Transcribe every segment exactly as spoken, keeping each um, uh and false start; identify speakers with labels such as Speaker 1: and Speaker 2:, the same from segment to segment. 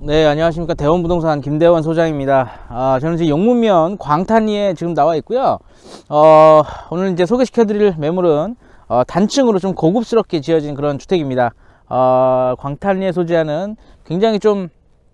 Speaker 1: 네, 안녕하십니까. 대원부동산 김대원 소장입니다. 아, 저는 지금 용문면 광탄리에 지금 나와 있고요. 어, 오늘 이제 소개시켜 드릴 매물은 어, 단층으로 좀 고급스럽게 지어진 그런 주택입니다. 어, 광탄리에 소재하는 굉장히 좀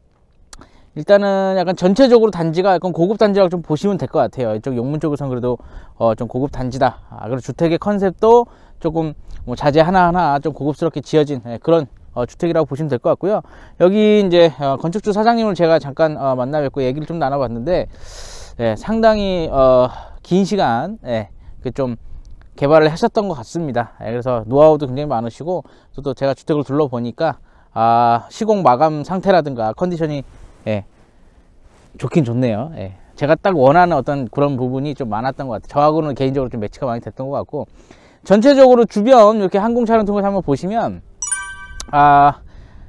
Speaker 1: 일단은 약간 전체적으로 단지가 약간 고급 단지라고 좀 보시면 될 것 같아요. 이쪽 용문 쪽에서는 그래도 어, 좀 고급 단지다. 아, 그리고 주택의 컨셉도 조금 뭐 자재 하나하나 좀 고급스럽게 지어진 예, 그런 어, 주택이라고 보시면 될 것 같고요. 여기 이제 어, 건축주 사장님을 제가 잠깐 어, 만나 뵙고 얘기를 좀 나눠봤는데 예, 상당히 어, 긴 시간 예, 좀 개발을 하셨던 것 같습니다. 예, 그래서 노하우도 굉장히 많으시고 또 제가 주택을 둘러보니까 아, 시공 마감 상태라든가 컨디션이 예, 좋긴 좋네요. 예, 제가 딱 원하는 어떤 그런 부분이 좀 많았던 것 같아요. 저하고는 개인적으로 좀 매치가 많이 됐던 것 같고, 전체적으로 주변 이렇게 항공 촬영 통해서 한번 보시면 아,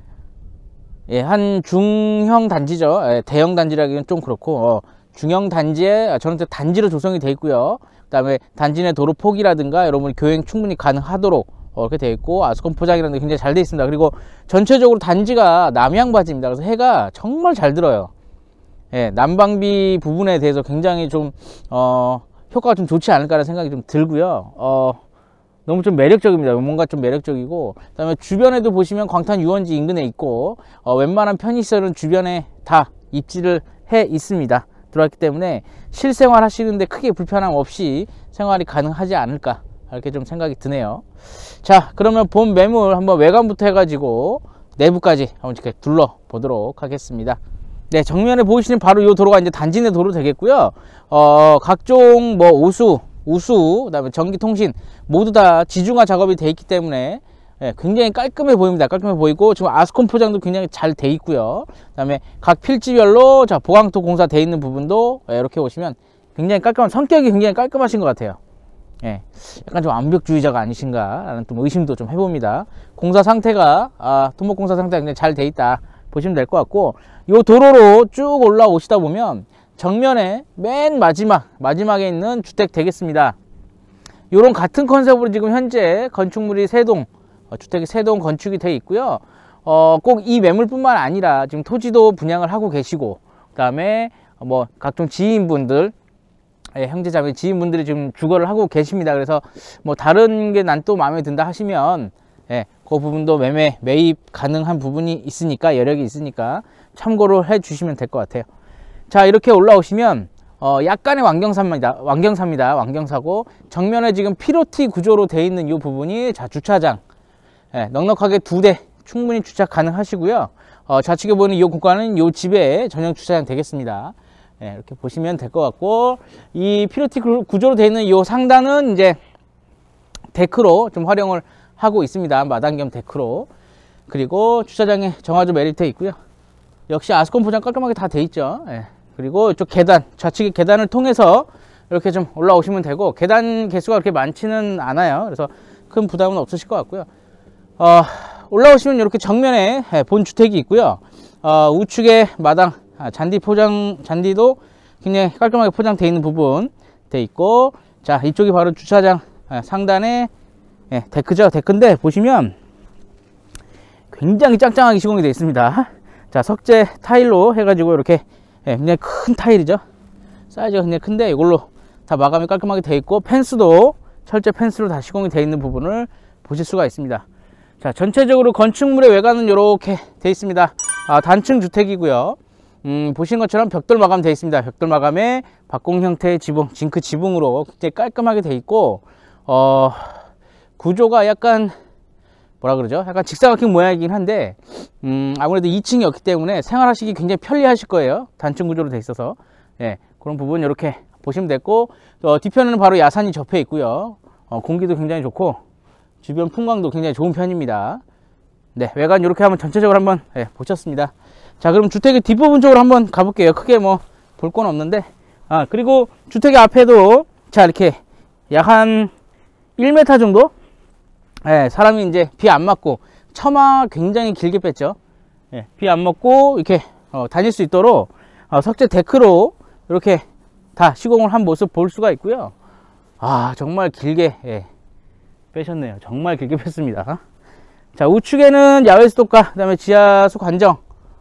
Speaker 1: 예, 한 중형 단지죠. 예, 대형 단지라기는 좀 그렇고, 어, 중형 단지에 저는 단지로 조성이 되어 있고요. 그 다음에 단지 내 도로 폭이라든가 여러분이 교행 충분히 가능하도록 어, 이렇게 되어 있고, 아스콘 포장이라는 게 굉장히 잘 되어 있습니다. 그리고 전체적으로 단지가 남향바지입니다. 그래서 해가 정말 잘 들어요. 예, 난방비 부분에 대해서 굉장히 좀 어, 효과가 좀 좋지 않을까라는 생각이 좀 들고요. 어, 너무 좀 매력적입니다. 뭔가 좀 매력적이고, 그 다음에 주변에도 보시면 광탄 유원지 인근에 있고, 어, 웬만한 편의시설은 주변에 다 입지를 해 있습니다. 들어왔기 때문에 실생활 하시는데 크게 불편함 없이 생활이 가능하지 않을까, 이렇게 좀 생각이 드네요. 자, 그러면 본 매물 한번 외관부터 해가지고 내부까지 한번 이렇게 둘러보도록 하겠습니다. 네, 정면에 보이시는 바로 이 도로가 이제 단지 내 도로 되겠고요. 어, 각종 뭐 오수, 우수, 그 다음에 전기통신 모두 다 지중화 작업이 되어 있기 때문에 예, 굉장히 깔끔해 보입니다. 깔끔해 보이고, 지금 아스콘 포장도 굉장히 잘 되어 있고요. 그 다음에 각 필지별로 자 보강토 공사 되어 있는 부분도 예, 이렇게 보시면 굉장히 깔끔한, 성격이 굉장히 깔끔하신 것 같아요. 예, 약간 좀 완벽주의자가 아니신가 라는 좀 의심도 좀 해봅니다. 공사 상태가 아, 토목 공사 상태가 굉장히 잘 되어 있다 보시면 될 것 같고, 이 도로로 쭉 올라오시다 보면 정면에 맨 마지막 마지막에 있는 주택 되겠습니다. 요런 같은 컨셉으로 지금 현재 건축물이 세 동 어, 주택이 세 동 건축이 되어 있고요. 어, 꼭 이 매물뿐만 아니라 지금 토지도 분양을 하고 계시고, 그 다음에 뭐 각종 지인분들 예, 형제자매 지인분들이 지금 주거를 하고 계십니다. 그래서 뭐 다른 게 난 또 마음에 든다 하시면 예, 그 부분도 매매 매입 가능한 부분이 있으니까, 여력이 있으니까 참고를 해 주시면 될 것 같아요. 자, 이렇게 올라오시면 어, 약간의 완경사입니다. 완경사입니다. 완경사고, 정면에 지금 피로티 구조로 되어 있는 이 부분이 자 주차장 예, 넉넉하게 두 대 충분히 주차 가능하시고요. 어, 좌측에 보이는 이 공간은 이 집의 전용 주차장 되겠습니다. 예, 이렇게 보시면 될 것 같고, 이 피로티 구조로 되어 있는 이 상단은 이제 데크로 좀 활용을 하고 있습니다. 마당 겸 데크로. 그리고 주차장에 정화조 매립되어 있고요. 역시 아스콘 포장 깔끔하게 다 되어 있죠. 예. 그리고 이쪽 계단, 좌측의 계단을 통해서 이렇게 좀 올라오시면 되고, 계단 개수가 그렇게 많지는 않아요. 그래서 큰 부담은 없으실 것 같고요. 어, 올라오시면 이렇게 정면에 본 주택이 있고요. 어, 우측에 마당, 아, 잔디 포장, 잔디도 굉장히 깔끔하게 포장되어 있는 부분 되어 있고, 자, 이쪽이 바로 주차장 아, 상단에 예, 데크죠. 데크인데 보시면 굉장히 짱짱하게 시공이 되어 있습니다. 자, 석재 타일로 해가지고 이렇게 예, 굉장히 큰 타일이죠. 사이즈가 굉장히 큰데 이걸로 다 마감이 깔끔하게 되어 있고, 펜스도 철제 펜스로 다 시공이 되어 있는 부분을 보실 수가 있습니다. 자, 전체적으로 건축물의 외관은 이렇게 되어 있습니다. 아, 단층 주택이고요. 음, 보시는 것처럼 벽돌 마감 되어 있습니다. 벽돌 마감에 박공 형태의 지붕, 징크 지붕으로 굉장히 깔끔하게 되어 있고, 어, 구조가 약간 뭐라 그러죠? 약간 직사각형 모양이긴 한데, 음, 아무래도 이 층이었기 때문에 생활하시기 굉장히 편리하실 거예요. 단층 구조로 되어 있어서. 예, 그런 부분 이렇게 보시면 됐고, 어, 뒤편에는 바로 야산이 접해 있고요. 어, 공기도 굉장히 좋고, 주변 풍광도 굉장히 좋은 편입니다. 네, 외관 이렇게 한번 전체적으로 한번 예, 보셨습니다. 자, 그럼 주택의 뒷부분 쪽으로 한번 가볼게요. 크게 뭐 볼 건 없는데, 아, 그리고 주택의 앞에도 자, 이렇게 약 한 일 미터 정도 예, 사람이 이제 비 안 맞고, 처마 굉장히 길게 뺐죠. 예, 비 안 맞고 이렇게 어, 다닐 수 있도록 어, 석재 데크로 이렇게 다 시공을 한 모습 볼 수가 있고요. 아, 정말 길게 예, 빼셨네요. 정말 길게 뺐습니다. 자, 우측에는 야외 수도가, 그 다음에 지하수 관정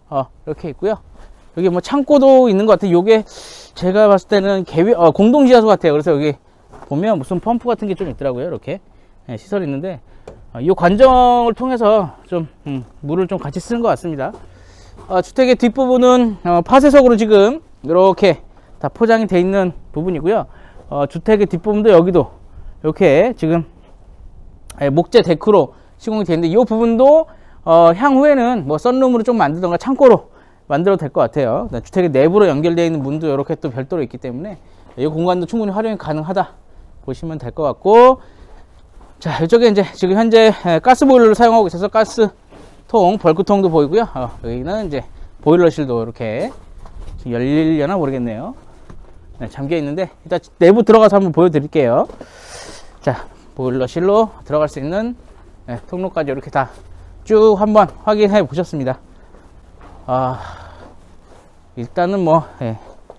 Speaker 1: 어, 이렇게 있고요. 여기 뭐 창고도 있는 것 같아요. 요게 제가 봤을 때는 개위, 어, 공동지하수 같아요. 그래서 여기 보면 무슨 펌프 같은 게 좀 있더라고요. 이렇게 네, 시설이 있는데 어, 이 관정을 통해서 좀 음, 물을 좀 같이 쓰는 것 같습니다. 어, 주택의 뒷부분은 어, 파쇄석으로 지금 이렇게 다 포장이 되어 있는 부분이고요. 어, 주택의 뒷부분도 여기도 이렇게 지금 예, 목재 데크로 시공이 되어 있는데 이 부분도 어, 향후에는 뭐 썬룸으로 좀 만들던가 창고로 만들어도 될 것 같아요. 주택의 내부로 연결되어 있는 문도 이렇게 또 별도로 있기 때문에 이 공간도 충분히 활용이 가능하다 보시면 될 것 같고, 자, 이쪽에 이제 지금 현재 가스 보일러를 사용하고 있어서 가스통, 벌크통도 보이고요. 어, 여기는 이제 보일러실도 이렇게 열리려나 모르겠네요. 네, 잠겨 있는데 일단 내부 들어가서 한번 보여드릴게요. 자, 보일러실로 들어갈 수 있는 네, 통로까지 이렇게 다 쭉 한번 확인해 보셨습니다. 아, 일단은 뭐 예,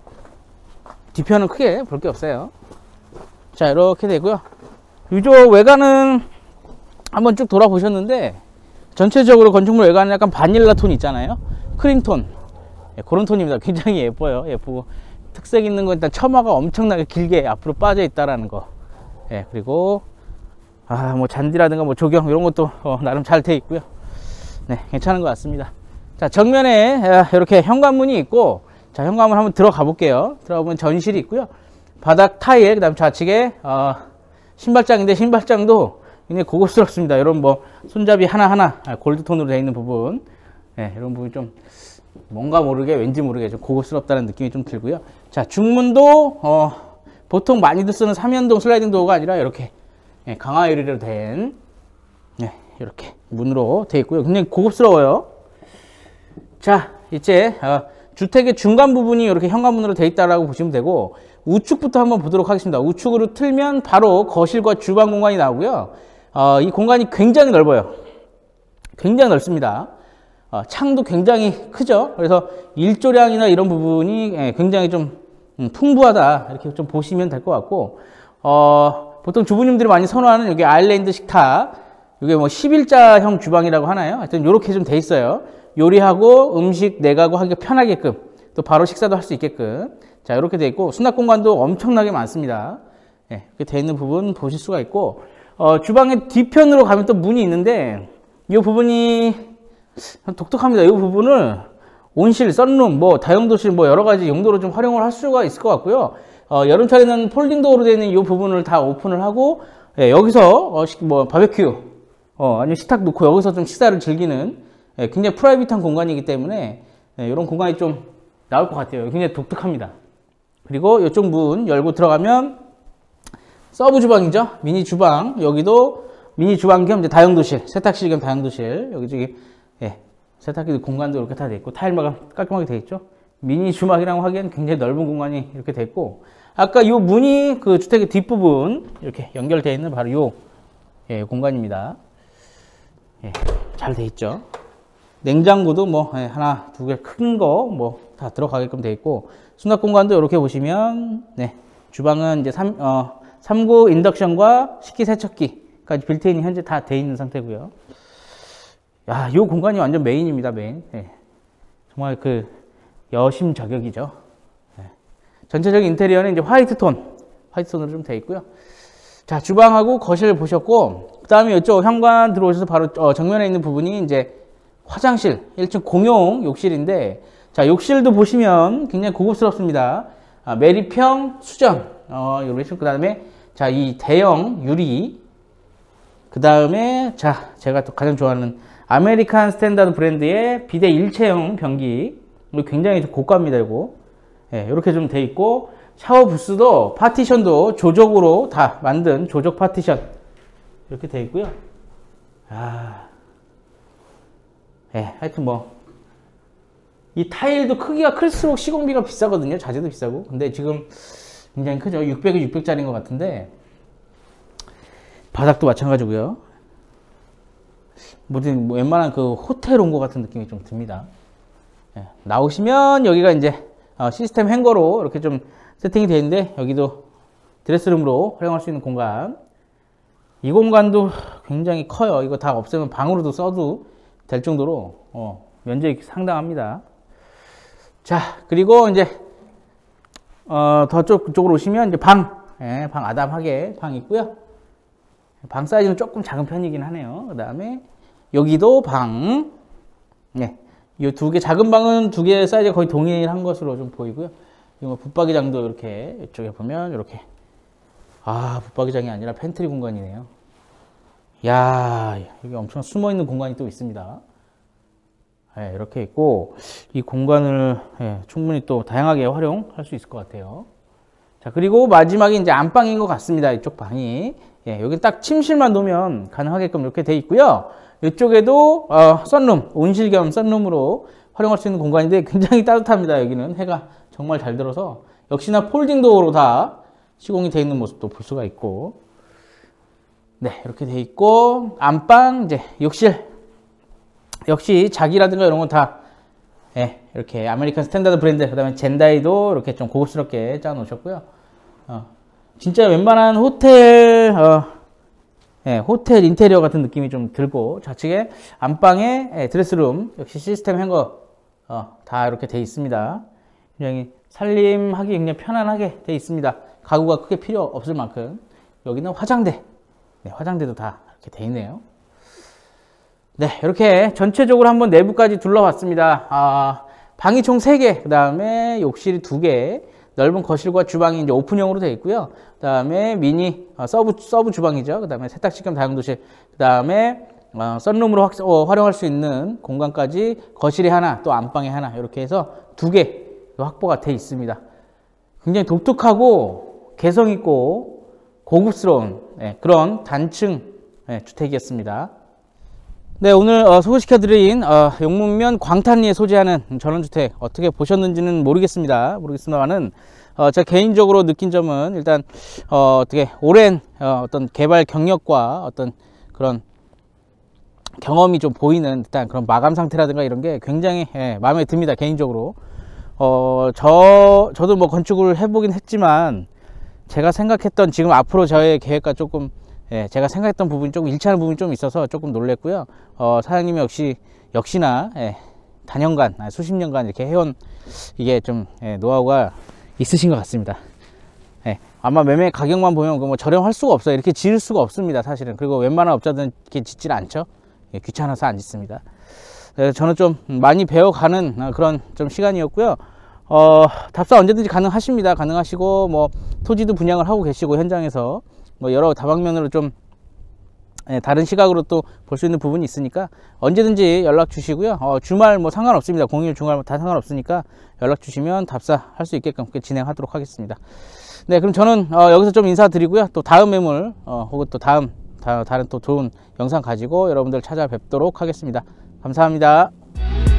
Speaker 1: 뒤편은 크게 볼 게 없어요. 자, 이렇게 되고요. 이쪽 외관은 한번 쭉 돌아보셨는데 전체적으로 건축물 외관은 약간 바닐라 톤 있잖아요. 크림톤, 예, 그런 톤입니다. 굉장히 예뻐요. 예쁘고 특색 있는 건 일단 처마가 엄청나게 길게 앞으로 빠져 있다라는 거. 예, 그리고 아, 뭐 잔디라든가 뭐 조경 이런 것도 어, 나름 잘 돼 있고요. 네, 괜찮은 것 같습니다. 자, 정면에 이렇게 현관문이 있고, 자, 현관문 한번 들어가 볼게요. 들어가 보면 전실이 있고요. 바닥 타일, 그 다음 좌측에 어, 신발장인데 신발장도 굉장히 고급스럽습니다. 이런 뭐 손잡이 하나하나 골드톤으로 되어 있는 부분, 네, 이런 부분이 좀 뭔가 모르게 왠지 모르게 좀 고급스럽다는 느낌이 좀 들고요. 자, 중문도 어, 보통 많이들 쓰는 삼연동 슬라이딩 도어가 아니라 이렇게 네, 강화 유리로 된 네, 이렇게 문으로 되어 있고요. 굉장히 고급스러워요. 자, 이제 어, 주택의 중간 부분이 이렇게 현관문으로 되어 있다라고 보시면 되고, 우측부터 한번 보도록 하겠습니다. 우측으로 틀면 바로 거실과 주방 공간이 나오고요. 어, 이 공간이 굉장히 넓어요. 굉장히 넓습니다. 어, 창도 굉장히 크죠. 그래서 일조량이나 이런 부분이 예, 굉장히 좀 음, 풍부하다 이렇게 좀 보시면 될 것 같고, 어, 보통 주부님들이 많이 선호하는 여기 아일랜드 식탁, 이게 뭐 십일자형 주방이라고 하나요? 하여튼 이렇게 좀 돼 있어요. 요리하고 음식 내가고 하기 편하게끔, 또 바로 식사도 할 수 있게끔. 자, 이렇게 돼 있고, 수납 공간도 엄청나게 많습니다. 예, 이렇게 돼 있는 부분 보실 수가 있고, 어, 주방의 뒤편으로 가면 또 문이 있는데, 이 부분이 독특합니다. 이 부분을 온실, 썬룸, 뭐 다용도실, 뭐 여러 가지 용도로 좀 활용을 할 수가 있을 것 같고요. 어, 여름철에는 폴딩 도어로 되어 있는 이 부분을 다 오픈을 하고, 예, 여기서 어, 뭐 바베큐, 어, 아니면 식탁 놓고 여기서 좀 식사를 즐기는 예, 굉장히 프라이빗한 공간이기 때문에 예, 이런 공간이 좀 나올 것 같아요. 굉장히 독특합니다. 그리고 이쪽 문 열고 들어가면 서브 주방이죠. 미니 주방. 여기도 미니 주방 겸 이제 다용도실, 세탁실 겸 다용도실. 여기 저기 예, 세탁기 공간도 이렇게 다 돼 있고 타일마감 깔끔하게 돼 있죠. 미니 주방이라고 하기엔 굉장히 넓은 공간이 이렇게 돼 있고, 아까 이 문이 그 주택의 뒷부분 이렇게 연결되어 있는 바로 이 예, 공간입니다. 예, 잘 돼 있죠. 냉장고도 뭐 예, 하나 두 개 큰 거 뭐 다 들어가게끔 돼 있고, 수납 공간도 이렇게 보시면 네, 주방은 이제 삼, 어, 삼 구 인덕션과 식기세척기까지 빌트인이 현재 다 돼 있는 상태고요. 야, 이 공간이 완전 메인입니다. 메인. 예, 정말 그 여심 저격이죠. 예. 전체적인 인테리어는 이제 화이트 톤, 화이트 톤으로 좀 돼 있고요. 자, 주방하고 거실 보셨고, 그 다음에 이쪽 현관 들어오셔서 바로 어, 정면에 있는 부분이 이제 화장실, 일 층 공용 욕실인데, 자, 욕실도 보시면 굉장히 고급스럽습니다. 아, 메리평 수전, 어, 요런 그 다음에 자, 이 대형 유리, 그 다음에 자, 제가 또 가장 좋아하는 아메리칸 스탠다드 브랜드의 비대 일체형 변기, 이거 굉장히 고가입니다. 이거 예, 이렇게 좀 돼 있고, 샤워 부스도 파티션도 조적으로 다 만든 조적 파티션 이렇게 돼 있고요. 아, 예, 하여튼 뭐 이 타일도 크기가 클수록 시공비가 비싸거든요. 자재도 비싸고. 근데 지금 굉장히 크죠. 육백이 육백짜리인 것 같은데, 바닥도 마찬가지고요. 뭐든 뭐 웬만한 그 호텔 온 것 같은 느낌이 좀 듭니다. 예, 나오시면 여기가 이제 어, 시스템 행거로 이렇게 좀 세팅이 되어 있는데, 여기도 드레스룸으로 활용할 수 있는 공간. 이 공간도 굉장히 커요. 이거 다 없애면 방으로도 써도 될 정도로 어, 면적이 상당합니다. 자, 그리고 이제 어, 더 쪽, 쪽으로 오시면 이제 방, 예, 방 아담하게 방 있고요. 방 사이즈는 조금 작은 편이긴 하네요. 그 다음에 여기도 방, 네, 이 두 개, 작은 방은 두 개 사이즈가 거의 동일한 것으로 좀 보이고요. 이거 붙박이장도 이렇게 이쪽에 보면 이렇게, 아, 붙박이장이 아니라 팬트리 공간이네요. 야, 여기 엄청 숨어 있는 공간이 또 있습니다. 네, 이렇게 있고 이 공간을 예, 충분히 또 다양하게 활용할 수 있을 것 같아요. 자, 그리고 마지막에 이제 안방인 것 같습니다. 이쪽 방이. 예, 여기 딱 침실만 놓으면 가능하게끔 이렇게 돼 있고요. 이쪽에도 어, 썬룸, 온실 겸 썬룸으로 활용할 수 있는 공간인데 굉장히 따뜻합니다. 여기는 해가 정말 잘 들어서 역시나 폴딩 도어로 다 시공이 되어 있는 모습도 볼 수가 있고, 네, 이렇게 돼 있고 안방, 이제 욕실 역시 자기라든가 이런 건 다 예, 이렇게 아메리칸 스탠다드 브랜드, 그 다음에 젠다이도 이렇게 좀 고급스럽게 짜 놓으셨고요. 어, 진짜 웬만한 호텔 어, 예, 호텔 인테리어 같은 느낌이 좀 들고, 좌측에 안방에 예, 드레스룸 역시 시스템 행거 어, 다 이렇게 돼 있습니다. 굉장히 살림하기 굉장히 편안하게 돼 있습니다. 가구가 크게 필요 없을 만큼. 여기는 화장대, 네, 화장대도 다 이렇게 돼 있네요. 네, 이렇게 전체적으로 한번 내부까지 둘러봤습니다. 아, 방이 총 세 개, 그 다음에 욕실이 두 개, 넓은 거실과 주방이 이제 오픈형으로 되어 있고요. 그 다음에 미니 어, 서브 서브 주방이죠. 그 다음에 세탁실 겸 다용도실, 그 다음에 어, 썬룸으로 확, 어, 활용할 수 있는 공간까지 거실에 하나, 또 안방에 하나, 이렇게 해서 두 개 확보가 되어 있습니다. 굉장히 독특하고 개성 있고 고급스러운 예, 그런 단층 예, 주택이었습니다. 네, 오늘 어, 소개시켜드린 어, 용문면 광탄리에 소재하는 전원주택 어떻게 보셨는지는 모르겠습니다. 모르겠습니다만은 어, 제가 개인적으로 느낀 점은 일단 어, 어떻게 오랜 어, 어떤 개발 경력과 어떤 그런 경험이 좀 보이는 듯한 그런 마감 상태라든가 이런 게 굉장히 예, 마음에 듭니다. 개인적으로 어, 저 저도 뭐 건축을 해보긴 했지만 제가 생각했던 지금 앞으로 저의 계획과 조금 예, 제가 생각했던 부분이 조금 일치하는 부분이 좀 있어서 조금 놀랬고요. 어, 사장님이 역시, 역시나, 예, 단연간, 수십 년간 이렇게 해온 이게 좀, 예, 노하우가 있으신 것 같습니다. 예, 아마 매매 가격만 보면 뭐 저렴할 수가 없어요. 이렇게 지을 수가 없습니다, 사실은. 그리고 웬만한 업자들은 이렇게 짓질 않죠. 예, 귀찮아서 안 짓습니다. 예, 저는 좀 많이 배워가는 그런 좀 시간이었고요. 어, 답사 언제든지 가능하십니다. 가능하시고, 뭐, 토지도 분양을 하고 계시고, 현장에서. 뭐 여러 다방면으로 좀 예, 다른 시각으로 또 볼 수 있는 부분이 있으니까 언제든지 연락 주시고요. 어, 주말 뭐 상관없습니다. 공휴일 주말 다 상관없으니까 연락 주시면 답사할 수 있게끔 진행하도록 하겠습니다. 네, 그럼 저는 어, 여기서 좀 인사드리고요. 또 다음 매물 어, 혹은 또 다음 다, 다른 또 좋은 영상 가지고 여러분들 찾아뵙도록 하겠습니다. 감사합니다.